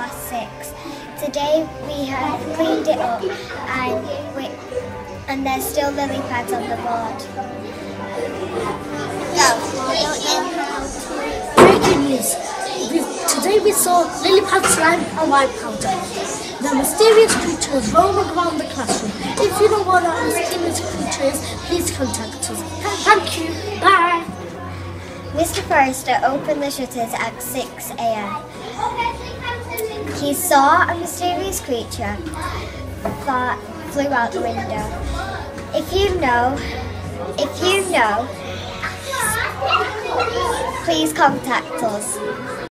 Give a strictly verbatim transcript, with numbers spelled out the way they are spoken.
past six. Today we have cleaned it up and, we, and there's still lily pads on the board. Breaking news! We, today we saw lily pad slime and white powder. The mysterious creatures roaming around the classroom. If you know what our mysterious creature is, please contact us. Thank you. Bye. Mister Forrester opened the shutters at six a m He saw a mysterious creature that flew out the window. If you know, if you know, please contact us.